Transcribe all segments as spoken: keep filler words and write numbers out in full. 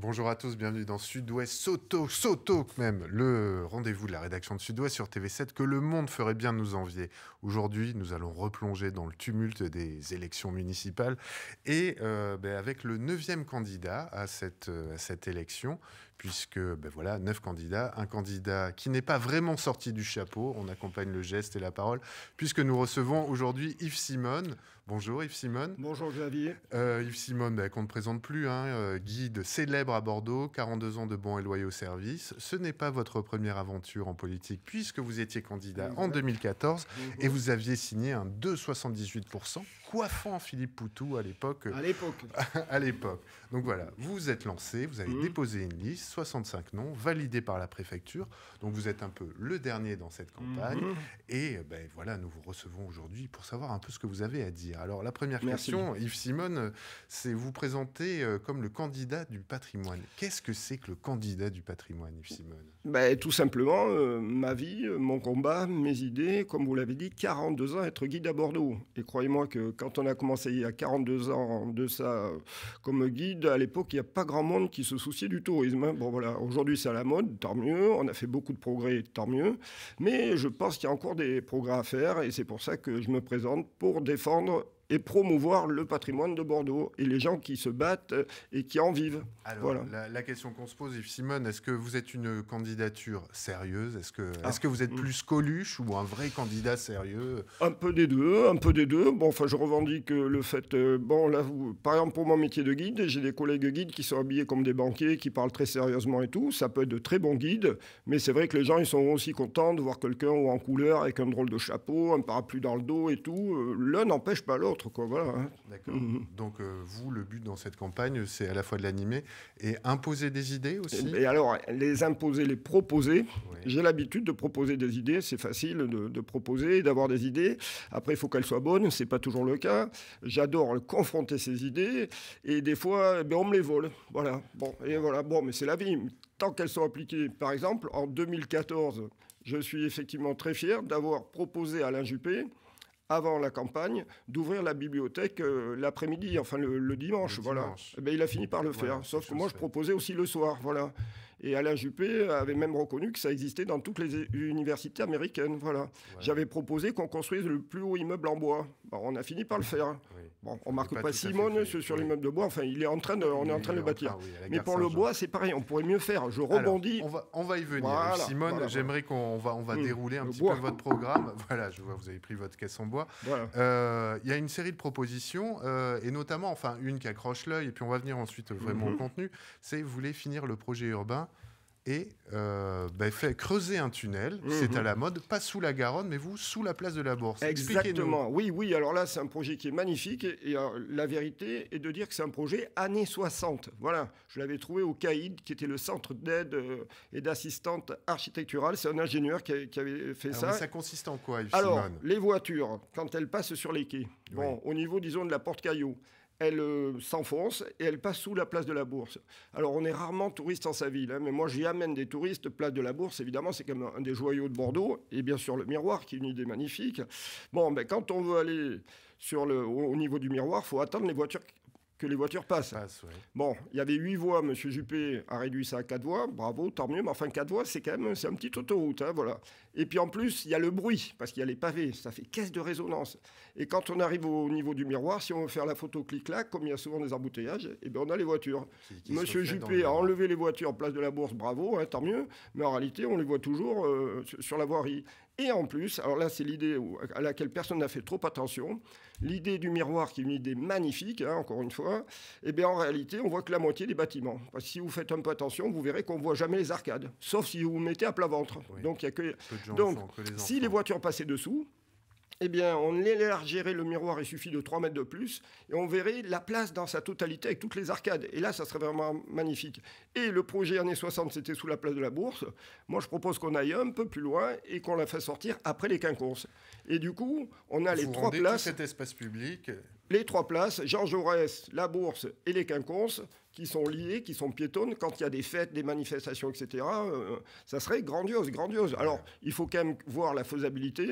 Bonjour à tous, bienvenue dans Sud-Ouest, Soto, Soto même, le rendez-vous de la rédaction de Sud-Ouest sur T V sept que le monde ferait bien de nous envier. Aujourd'hui, nous allons replonger dans le tumulte des élections municipales et euh, ben, avec le neuvième candidat à cette, à cette élection, puisque ben voilà, neuf candidats, un candidat qui n'est pas vraiment sorti du chapeau, on accompagne le geste et la parole, puisque nous recevons aujourd'hui Yves Simone. Bonjour Yves Simone. Bonjour Xavier. Euh, Yves Simone, ben, qu'on ne présente plus, hein, euh, guide célèbre à Bordeaux, quarante-deux ans de bons et loyaux services. Ce n'est pas votre première aventure en politique, puisque vous étiez candidat Exact. en deux mille quatorze Mmh. et vous aviez signé un deux virgule soixante-dix-huit pour cent, coiffant Philippe Poutou à l'époque. À l'époque. à l'époque. Donc voilà, vous vous êtes lancé, vous avez Mmh. déposé une liste, soixante-cinq noms, validés par la préfecture. Donc vous êtes un peu le dernier dans cette campagne. Mmh. Et ben, voilà, nous vous recevons aujourd'hui pour savoir un peu ce que vous avez à dire. Alors la première Merci. question, Yves Simone, c'est vous présenter euh, comme le candidat du patrimoine. Qu'est-ce que c'est que le candidat du patrimoine, Yves Simone? Ben, tout simplement, euh, ma vie, euh, mon combat, mes idées, comme vous l'avez dit, quarante-deux ans être guide à Bordeaux. Et croyez-moi que quand on a commencé il y a quarante-deux ans de ça euh, comme guide, à l'époque, il n'y a pas grand monde qui se souciait du tourisme. Hein. Bon voilà, aujourd'hui c'est à la mode, tant mieux, on a fait beaucoup de progrès, tant mieux. Mais je pense qu'il y a encore des progrès à faire et c'est pour ça que je me présente pour défendre et promouvoir le patrimoine de Bordeaux et les gens qui se battent et qui en vivent. Alors, Voilà. la, la question qu'on se pose, Yves Simone, est-ce que vous êtes une candidature sérieuse? Est-ce que, Ah. est-ce que vous êtes Mm. plus Coluche ou un vrai candidat sérieux? Un peu des deux, un peu des deux. Bon, enfin, je revendique le fait... euh, bon, là, vous, par exemple, pour mon métier de guide, j'ai des collègues guides qui sont habillés comme des banquiers, qui parlent très sérieusement et tout. Ça peut être de très bons guides, mais c'est vrai que les gens, ils sont aussi contents de voir quelqu'un ou en couleur, avec un drôle de chapeau, un parapluie dans le dos et tout. Euh, L'un n'empêche pas l'autre, quoi, voilà. Hein. D'accord. Mhm. Donc, euh, vous, le but dans cette campagne, c'est à la fois de l'animer et imposer des idées aussi? Et, et alors, les imposer, les proposer... Oui. J'ai l'habitude de proposer des idées, c'est facile de, de proposer, d'avoir des idées. Après, il faut qu'elles soient bonnes, c'est pas toujours le cas. J'adore confronter ces idées, et des fois, eh bien, on me les vole. Voilà. Bon, et voilà. Bon, mais c'est la vie. Tant qu'elles sont appliquées, par exemple, en deux mille quatorze, je suis effectivement très fier d'avoir proposé à Alain Juppé, avant la campagne, d'ouvrir la bibliothèque euh, l'après-midi, enfin le, le dimanche, Le voilà. dimanche. Eh bien, il a fini par le Voilà, faire, sauf c'est que moi, chose je faite. proposais aussi le soir, voilà. Et Alain Juppé avait même reconnu que ça existait dans toutes les universités américaines, voilà. Voilà. J'avais proposé qu'on construise le plus haut immeuble en bois. Bon, on a fini par le faire. Oui. Bon, on n'est marque pas pas, tout à fait Simone fait, sur, sur oui. l'immeuble de bois, enfin, il est en train de, on est en Il train de est le bâtir. train, oui, à la Mais gare pour le Saint-Jean. bois, c'est pareil, on pourrait mieux faire. Je Alors, rebondis. on va, on va y venir. Voilà, Simone, voilà, j'aimerais qu'on va, on va Mmh, dérouler un le petit bois. peu votre programme. Voilà, je vois, vous avez pris votre caisse en bois. Voilà. Euh, Il y a une série de propositions, euh, et notamment, enfin, une qui accroche l'œil, et puis on va venir ensuite vraiment Mhm. au contenu, c'est vous voulez finir le projet urbain et euh, ben, fait creuser un tunnel, c'est Mhm. à la mode, pas sous la Garonne, mais vous, sous la place de la Bourse. Expliquez-nous. Exactement. Oui, oui. Alors là, c'est un projet qui est magnifique. Et, et, euh, la vérité est de dire que c'est un projet années soixante. Voilà. Je l'avais trouvé au C A I D, qui était le centre d'aide euh, et d'assistante architecturale. C'est un ingénieur qui, a- qui avait fait Alors, ça. mais ça consiste en quoi, Yves Alors, Simone? les voitures, quand elles passent sur les quais, bon, au niveau, disons, de la porte Caillou, elles euh, s'enfoncent et elles passent sous la place de la Bourse. Alors, on est rarement touriste en sa ville, hein, mais moi, j'y amène des touristes. Place de la Bourse, évidemment, c'est quand même un des joyaux de Bordeaux. Et bien sûr, le miroir, qui est une idée magnifique. Bon, ben, quand on veut aller sur le, au, au niveau du miroir, il faut attendre les voitures, que les voitures passent. Passe, ouais. Bon, il y avait huit voies, M. Juppé a réduit ça à quatre voies, bravo, tant mieux, mais enfin quatre voies, c'est quand même, c'est une petite autoroute, hein, voilà. Et puis en plus, il y a le bruit, parce qu'il y a les pavés, ça fait caisse de résonance. Et quand on arrive au niveau du miroir, si on veut faire la photo clic-clac, comme il y a souvent des embouteillages, eh bien on a les voitures. Qui- qui se Monsieur reflètent dans le Juppé a miroir. enlevé les voitures en place de la Bourse, bravo, hein, tant mieux, mais en réalité, on les voit toujours euh, sur- sur la voirie. Et en plus, alors là, c'est l'idée où- à laquelle personne n'a fait trop attention, l'idée du miroir qui est une idée magnifique, hein, encore une fois, eh bien, en réalité, on voit que la moitié des bâtiments. Parce que si vous faites un peu attention, vous verrez qu'on ne voit jamais les arcades, sauf si vous vous mettez à plat ventre. Oui. Donc, il y a que... Peu de gens Donc, le font, que les si enfants. les voitures passaient dessous, eh bien, on élargirait le miroir, il suffit de trois mètres de plus, et on verrait la place dans sa totalité avec toutes les arcades. Et là, ça serait vraiment magnifique. Et le projet années soixante, c'était sous la place de la Bourse. Moi, je propose qu'on aille un peu plus loin et qu'on la fasse sortir après les quinconces. Et du coup, on a les Vous trois rendez places. tout cet espace public. Les trois places, Jean Jaurès, la Bourse et les quinconces, qui sont liées, qui sont piétonnes. Quand il y a des fêtes, des manifestations, et cetera, euh, ça serait grandiose, grandiose. Alors, il faut quand même voir la faisabilité.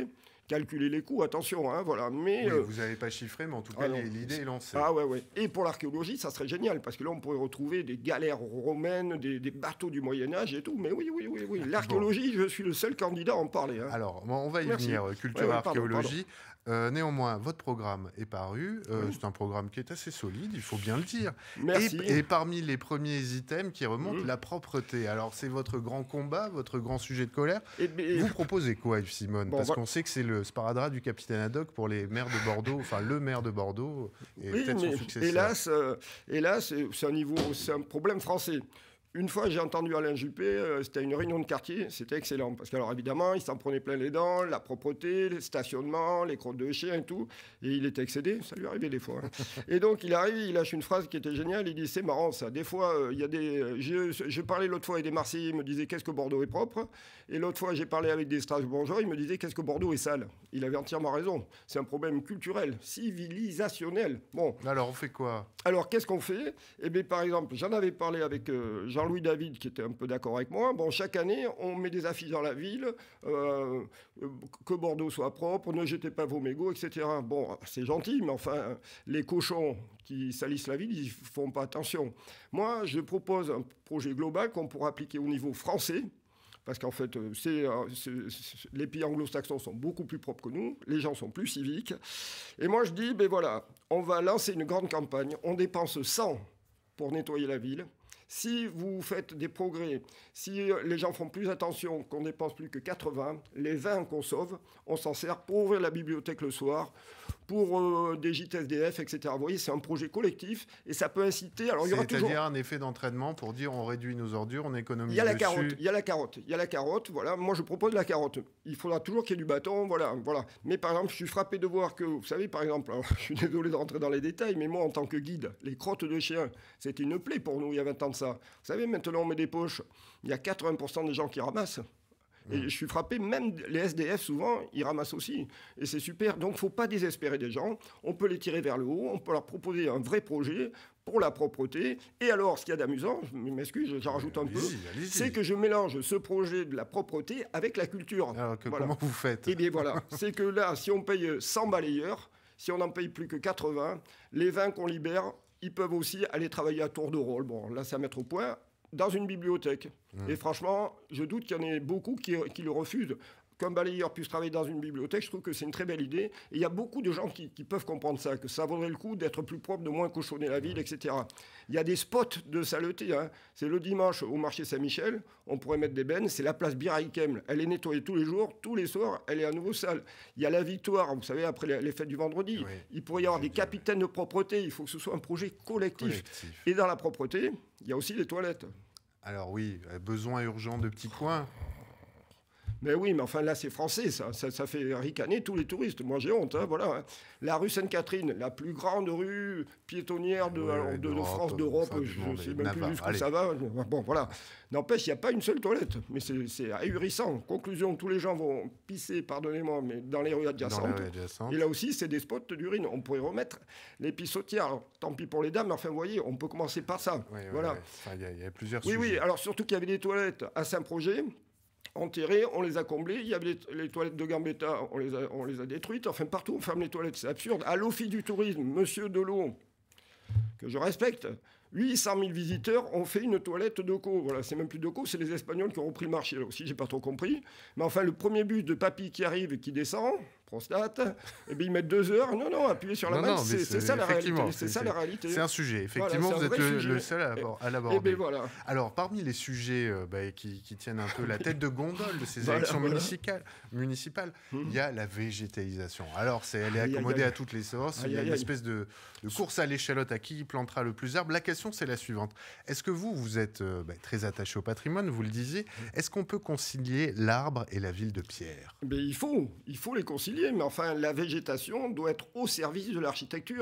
calculer les coûts, attention, hein, voilà. Mais, oui, euh, vous n'avez pas chiffré, mais en tout cas, ah non, l'idée est lancée. Ah ouais, ouais. Et pour l'archéologie, ça serait génial, parce que là, on pourrait retrouver des galères romaines, des, des bateaux du Moyen-Âge et tout. Mais oui, oui, oui, oui. L'archéologie, bon. Je suis le seul candidat à en parler. Hein. Alors, on va y Merci. venir, culture ouais, ouais, archéologie. Pardon, pardon. Euh, néanmoins, votre programme est paru. Euh, oui. C'est un programme qui est assez solide, il faut bien le dire. Merci. Et, et parmi les premiers items qui remontent, mmh. la propreté. Alors, c'est votre grand combat, votre grand sujet de colère. Et, et... Vous proposez quoi, Yves Simon? bon, Parce va... qu'on sait que c'est le sparadrap du capitaine Haddock pour les maires de Bordeaux, enfin le maire de Bordeaux et oui, peut-être son successeur. Hélas, euh, hélas c'est un niveau, c'est un problème français. Une fois, j'ai entendu Alain Juppé, euh, c'était une réunion de quartier, c'était excellent. Parce qu'alors, évidemment, il s'en prenait plein les dents, la propreté, le stationnement, les crottes de chien et tout. Et il était excédé, ça lui arrivait des fois. Hein. Et donc, il arrive, il lâche une phrase qui était géniale, il dit, c'est marrant ça. Des fois, il euh, y a des... Je, je parlais l'autre fois avec des Marseillais, ils me disaient, qu'est-ce que Bordeaux est propre? Et l'autre fois, j'ai parlé avec des Strasbourgeois, ils me disaient, qu'est-ce que Bordeaux est sale? Il avait entièrement raison. C'est un problème culturel, civilisationnel. Bon. Alors, on fait quoi? Alors, qu'est-ce qu'on fait? Eh bien, par exemple, j'en avais parlé avec euh, Jean-Louis David, qui était un peu d'accord avec moi. Bon, chaque année, on met des affiches dans la ville, euh, que Bordeaux soit propre, ne jetez pas vos mégots, et cetera. Bon, c'est gentil, mais enfin, les cochons qui salissent la ville, ils ne font pas attention. Moi, je propose un projet global qu'on pourra appliquer au niveau français. Parce qu'en fait, c'est, c'est, c'est, les pays anglo-saxons sont beaucoup plus propres que nous, les gens sont plus civiques. Et moi, je dis, ben voilà, on va lancer une grande campagne, on dépense cent pour nettoyer la ville. Si vous faites des progrès, si les gens font plus attention, qu'on ne dépense plus que quatre-vingts, les vingt qu'on sauve, on s'en sert pour ouvrir la bibliothèque le soir, pour euh, des J T S D F, et cetera. Vous voyez, c'est un projet collectif et ça peut inciter... Alors, il y aura C'est-à-dire toujours... un effet d'entraînement pour dire on réduit nos ordures, on économise il y a la dessus. carotte, il y a la carotte, il y a la carotte, voilà. Moi, je propose la carotte. Il faudra toujours qu'il y ait du bâton, voilà, voilà. Mais par exemple, je suis frappé de voir que, vous savez, par exemple, alors, je suis désolé de rentrer dans les détails, mais moi, en tant que guide, les crottes de chiens, c'était une plaie pour nous il y a vingt ans de ça. Vous savez, maintenant, on met des poches. Il y a quatre-vingts pour cent des gens qui ramassent. Et je suis frappé, même les S D F, souvent, ils ramassent aussi. Et c'est super. Donc, il ne faut pas désespérer des gens. On peut les tirer vers le haut. On peut leur proposer un vrai projet pour la propreté. Et alors, ce qu'il y a d'amusant, je m'excuse, j'en rajoute un allez-y, peu, allez-y. c'est que je mélange ce projet de la propreté avec la culture. Alors, que, voilà. Comment vous faites? Eh bien, voilà. C'est que là, si on paye cent balayeurs, si on n'en paye plus que quatre-vingts, les vingt qu'on libère, ils peuvent aussi aller travailler à tour de rôle. Bon, là, c'est à mettre au point. Dans une bibliothèque. Mmh. Et franchement, je doute qu'il y en ait beaucoup qui, qui le refusent. Qu'un balayeur puisse travailler dans une bibliothèque, je trouve que c'est une très belle idée. Et il y a beaucoup de gens qui, qui peuvent comprendre ça, que ça vaudrait le coup d'être plus propre, de moins cochonner la ville, et cetera. Il y a des spots de saleté. Hein. C'est le dimanche au marché Saint-Michel, on pourrait mettre des bennes. C'est la place Biraïkem. Elle est nettoyée tous les jours, tous les soirs, elle est à nouveau sale. Il y a la Victoire, vous savez, après les, les fêtes du vendredi. Oui, il pourrait y avoir des capitaines de propreté. Il faut que ce soit un projet collectif. collectif. Et dans la propreté, il y a aussi les toilettes. Alors oui, besoin urgent de petits coins. Mais oui, mais enfin là, c'est français, ça. Ça, ça fait ricaner tous les touristes. Moi, j'ai honte, hein, voilà. Hein. La rue Sainte-Catherine, la plus grande rue piétonnière de, ouais, alors, de, de France, d'Europe, enfin, je ne sais même plus jusqu'où ça va. Bon, voilà. N'empêche, il n'y a pas une seule toilette. Mais c'est, c'est ahurissant. Conclusion, tous les gens vont pisser, pardonnez-moi, mais dans les rues adjacentes. Dans les rues adjacentes. Et là aussi, c'est des spots d'urine. On pourrait remettre les pissotières. Alors, tant pis pour les dames, mais enfin, vous voyez, on peut commencer par ça. Ouais, voilà. Ouais, ouais. Enfin, y a, y a plusieurs oui, sujets. Oui, alors surtout qu'il y avait des toilettes à Saint-Projet. Enterrées, on les a comblées. Il y avait les, les toilettes de Gambetta, on les, a, on les a détruites. Enfin, partout, on ferme les toilettes. C'est absurde. À l'Office du tourisme, Monsieur Delot, que je respecte, huit cent mille visiteurs ont fait une toilette d'Oco. Voilà, c'est même plus d'Oco, c'est les Espagnols qui ont repris le marché. Là aussi, j'ai pas trop compris. Mais enfin, le premier bus de papy qui arrive et qui descend, prostate, et bien ils mettent deux heures. Non, non, appuyer sur la main, c'est, c'est, c'est ça la réalité. C'est, c'est ça la réalité. C'est un sujet. Effectivement, voilà, vous êtes le, le seul à, à l'aborder. Et, et ben voilà. Alors, parmi les sujets euh, bah, qui, qui tiennent un peu la tête de gondole de ces voilà, élections voilà. municipales, municipales mmh. il y a la végétalisation. Alors, c'est, elle est aïe, accommodée aïe, aïe. à toutes les sauces. Aïe, il y a aïe, une aïe. espèce de, de course à l'échalote à qui plantera le plus d'arbres. La question, c'est la suivante. Est-ce que vous, vous êtes euh, bah, très attaché au patrimoine, vous le disiez. Est-ce qu'on peut concilier l'arbre et la ville de pierre? Mais il faut, il faut les concilier. Mais enfin, la végétation doit être au service de l'architecture.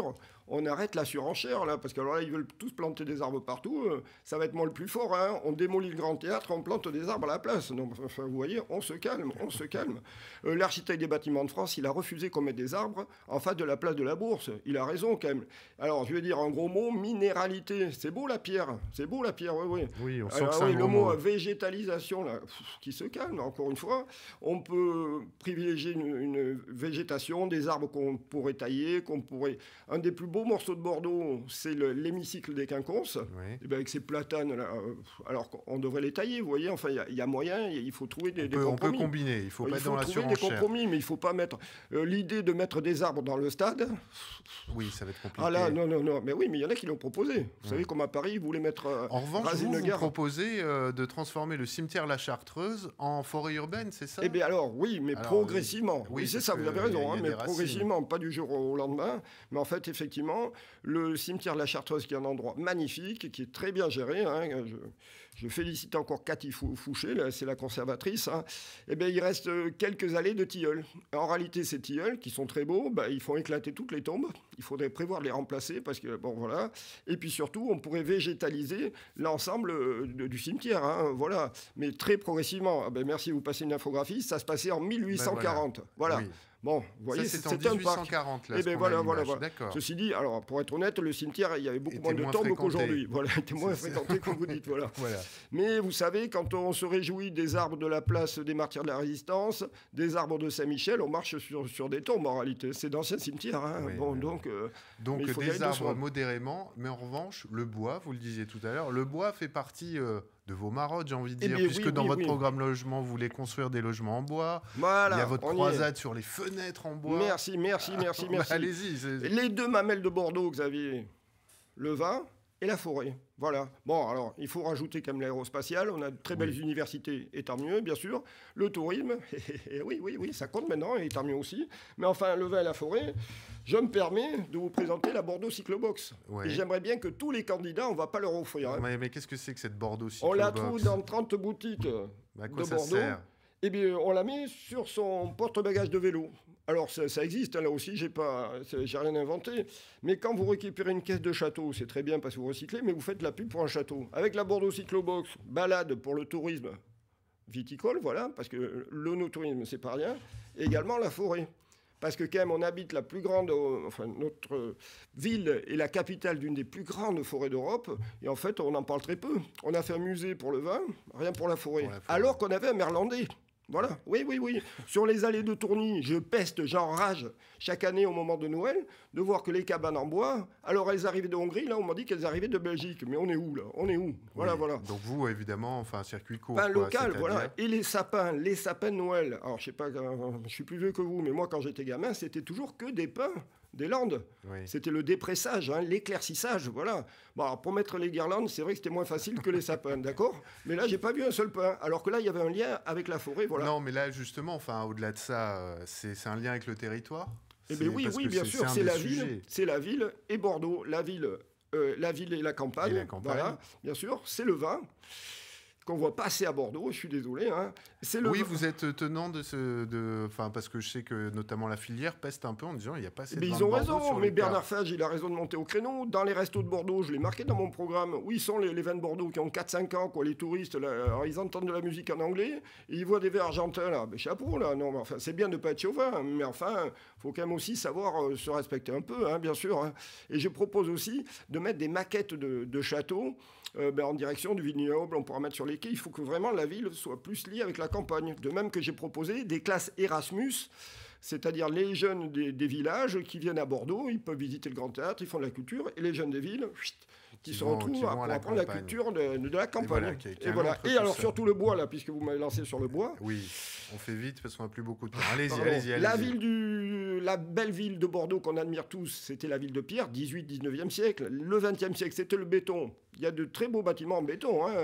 on arrête la surenchère, là, parce que alors là, ils veulent tous planter des arbres partout. euh, ça va être moi le plus fort, hein. On démolit le Grand Théâtre, on plante des arbres à la place. Donc, enfin, vous voyez, on se calme, on se calme. Euh, L'architecte des bâtiments de France, il a refusé qu'on mette des arbres en face de la place de la Bourse. Il a raison, quand même. Alors, je vais dire un gros mot, minéralité. C'est beau, la pierre. C'est beau, la pierre, oui, oui. Oui, on sent Alors, que c'est un oui, gros le mot mot. euh, végétalisation, là, pff, qui se calme, encore une fois. On peut privilégier une, une végétation, des arbres qu'on pourrait tailler, qu'on pourrait... Un des plus beaux morceaux de Bordeaux, c'est le- l'hémicycle des Quinconces. Oui. Et ben avec ces platanes, là, euh, alors qu'on devrait les tailler, vous voyez. Enfin, il y a- il y, a moyen, il faut trouver des, On des peut, on peut compromis. combiner, il ne faut Il pas être faut dans la trouver des surenchère. compromis, mais il ne faut pas mettre... euh, L'idée de mettre des arbres dans le stade, Oui, ça va être compliqué. ah là, non, non, non. Mais oui, mais il y en a qui l'ont proposé. Vous savez, Ouais. comme à Paris, ils voulaient mettre... euh, En revanche, raser vous, une vous gare. proposez euh, de transformer le cimetière La Chartreuse en forêt urbaine, c'est ça? Eh bien alors, oui, mais Alors, progressivement. euh, Oui, oui, c'est parce ça, vous que avez il raison, y a hein, des mais racines. progressivement, pas du jour au lendemain. Mais en fait, effectivement, le cimetière de la Chartreuse, qui est un endroit magnifique, qui est très bien géré, hein, je, je félicite encore Cathy Fou- Fouché, là, c'est la conservatrice, hein, eh bien, il reste euh, quelques allées de tilleuls. En réalité, ces tilleuls, qui sont très beaux, bah, ils font éclater toutes les tombes. Il faudrait prévoir de les remplacer, parce que, bon, voilà. Et puis surtout, on pourrait végétaliser l'ensemble euh, de- du cimetière, hein, voilà. Mais très progressivement. Ah ben, merci, vous passez une infographie. Ça se passait en mille huit cent quarante. voilà. Oui. Bon, vous voyez, Ça, c'est en c'était un dix-huit parc. cent quarante, là, Eh ce ben qu'on voilà, a voilà, l'image. voilà. D'accord. Ceci dit, alors pour être honnête, le cimetière, il y avait beaucoup Était moins de moins tombes fréquenté. qu'aujourd'hui. Voilà, il était moins C'est ça. fréquenté, comme vous dites. Voilà. Voilà. Mais vous savez, quand on se réjouit des arbres de la place des martyrs de la Résistance, des arbres de Saint-Michel, on marche sur, sur des tombes en réalité. C'est d'anciens cimetières. Hein. Oui, bon, oui, donc, euh, Donc mais il faut y des aller arbres doucement. modérément, mais en revanche, le bois, vous le disiez tout à l'heure, le bois fait partie euh, de vos marottes, j'ai envie de Eh dire, bien, puisque oui, dans oui, votre oui. programme logement, vous voulez construire des logements en bois. Voilà, Il y a votre on y est. croisade sur les fenêtres en bois. Merci, merci, merci, Bah, merci. allez-y. c'est- Les deux mamelles de Bordeaux, Xavier, le vin et la forêt. Voilà. Bon, alors, il faut rajouter quand même l'aérospatial. On a de très belles Oui. universités, et tant mieux, bien sûr. Le tourisme, et oui, oui, oui, ça compte maintenant, et tant mieux aussi. Mais enfin, le vin et la forêt, je me permets de vous présenter la Bordeaux Cyclobox. Ouais. Et j'aimerais bien que tous les candidats, on ne va pas leur offrir. hein. Mais, mais qu'est-ce que c'est que cette Bordeaux On la Cyclobox trouve dans trente boutiques À quoi de ça Bordeaux. sert? Eh bien, on la met sur son porte-bagages de vélo. Alors, ça, ça existe, hein, là aussi, j'ai pas, c'est- j'ai rien inventé. Mais quand vous récupérez une caisse de château, c'est très bien parce que vous recyclez, mais vous faites la pub pour un château. Avec la Bordeaux Cyclobox, balade pour le tourisme viticole, voilà, parce que l'onotourisme, c'est pas rien. Et également la forêt. Parce que quand même, on habite la plus grande, euh, enfin, notre euh, ville est la capitale d'une des plus grandes forêts d'Europe. Et en fait, on en parle très peu. On a fait un musée pour le vin, rien pour la forêt. Pour la forêt. Alors qu'on avait un merlandais. Voilà, oui, oui, oui. Sur les allées de Tourny, je peste, j'enrage chaque année au moment de Noël de voir que les cabanes en bois, alors elles arrivaient de Hongrie, là on m'a dit qu'elles arrivaient de Belgique. Mais on est où là? On est où? Voilà, Oui. voilà. Donc vous, évidemment, enfin, un circuit court. Pain quoi, local, c'est-à-dire- voilà. Et les sapins, les sapins de Noël. Alors, je sais pas, euh, je suis plus vieux que vous, mais moi, quand j'étais gamin, c'était toujours que des pins des Landes. Oui. C'était le dépressage, hein, l'éclaircissage, voilà. Bon, alors, pour mettre les guirlandes, c'est vrai que c'était moins facile que les sapins, d'accord? Mais là, j'ai pas vu un seul pin. Alors que là, il y avait un lien avec la forêt, voilà. Non, mais là, justement, enfin, au-delà de ça, euh, c'est c'est un lien avec le territoire. Eh C'est- bien oui, parce oui, que bien c'est- sûr, un c'est des la sujets. ville, c'est la ville et Bordeaux, la ville, euh, la ville et la campagne, Et la campagne. voilà, bien sûr, c'est le vin qu'on voit pas assez à Bordeaux. Je suis désolé, hein. C'est le Oui, vin- vous êtes tenant de ce, de, enfin, parce que je sais que notamment la filière peste un peu en disant il n'y a pas assez de Mais vin ils de ont Bordeaux raison, sur mais les cartes. Bernard Fage, il a raison de monter au créneau. Dans les restos de Bordeaux, je l'ai marqué dans mon programme, où ils sont les, les vins de Bordeaux qui ont quatre cinq ans, quoi, les touristes, là, alors ils entendent de la musique en anglais, et ils voient des verres argentins, là, mais chapeau, là, non, mais enfin, c'est bien de ne pas être chauvin, mais enfin, faut quand même aussi savoir euh, se respecter un peu, hein, bien sûr. hein. Et je propose aussi de mettre des maquettes de, de châteaux euh, ben, en direction du vignoble, on pourra mettre sur les quais, il faut que vraiment la ville soit plus liée avec la campagne. De même que j'ai proposé des classes Erasmus, c'est-à-dire les jeunes des, des villages qui viennent à Bordeaux, ils peuvent visiter le Grand Théâtre, ils font de la culture, et les jeunes des villes, chut, qui, Qui se vont- retrouvent qui à, vont à pour la apprendre la campagne. culture de, de la campagne. voilà, qui est- qui est et un voilà. autre Et tout alors ça. surtout le bois, là, puisque vous m'avez lancé sur le bois. Oui, on fait vite parce qu'on n'a plus beaucoup de temps. Allez-y, Pardon. allez-y, allez-y. La ville du, la belle ville de Bordeaux qu'on admire tous, c'était la ville de pierre, dix-huit dix-neuvième siècle. Le vingtième siècle, c'était le béton. Il y a de très beaux bâtiments en béton, hein.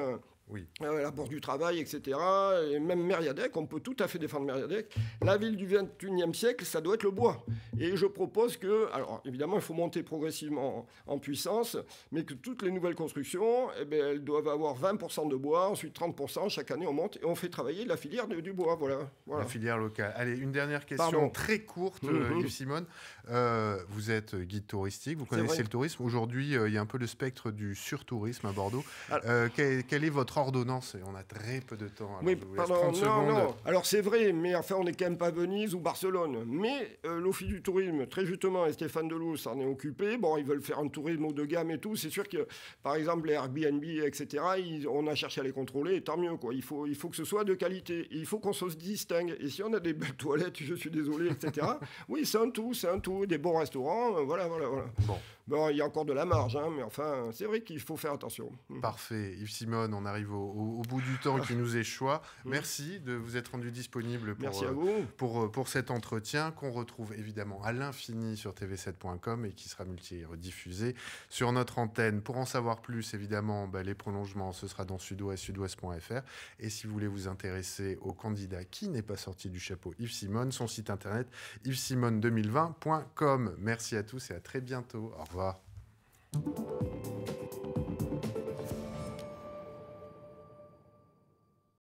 Oui. Euh, la Bourse du Travail, et cetera. Et même Mériadec, on peut tout à fait défendre Mériadec. La ville du vingt et unième siècle, ça doit être le bois. Et je propose que, alors évidemment, il faut monter progressivement en, en puissance, mais que toutes les nouvelles constructions, eh bien, elles doivent avoir vingt pour cent de bois, ensuite trente pour cent, chaque année on monte, et on fait travailler la filière de, du bois. Voilà, voilà. La filière locale. Allez, une dernière question Pardon. très courte, Mmh, euh, mmh. Yves Simone. Euh, vous êtes guide touristique, vous C'est connaissez vrai. le tourisme. Aujourd'hui, euh, il y a un peu le spectre du surtourisme à Bordeaux. Alors- Euh, quelle, quelle est votre ordonnance? On a très peu de temps. Alors Oui, je vous laisse pardon, trente non, secondes. non. Alors c'est vrai, mais enfin on n'est quand même pas Venise ou Barcelone. Mais euh, l'Office du tourisme, très justement, et Stéphane Deloux s'en est occupé. Bon, ils veulent faire un tourisme haut de gamme et tout. C'est sûr que, par exemple, les Airbnb, et cetera, ils- on a cherché à les contrôler, et tant mieux, quoi. Il faut, il faut que ce soit de qualité. Et il faut qu'on se distingue. Et si on a des belles toilettes, je suis désolé, et cetera, oui, c'est un tout, c'est un tout. Des bons restaurants, euh, voilà, voilà, voilà. Bon, Bon, il y a encore de la marge, hein, mais enfin, c'est vrai qu'il faut faire attention. parfait. Yves Simone, on arrive au, au- au bout du temps qui nous est choix. Merci de vous être rendu disponible pour, Merci à euh, vous. pour, euh, pour cet entretien qu'on retrouve évidemment à l'infini sur T V sept point com et qui sera multi-rediffusé sur notre antenne. Pour en savoir plus, évidemment, bah, les prolongements, ce sera dans sud-ouest, sud-ouest point f r. Et si vous voulez vous intéresser au candidat qui n'est pas sorti du chapeau, Yves Simone, son site internet yves simone deux mille vingt point com. Merci à tous et à très bientôt. Au revoir.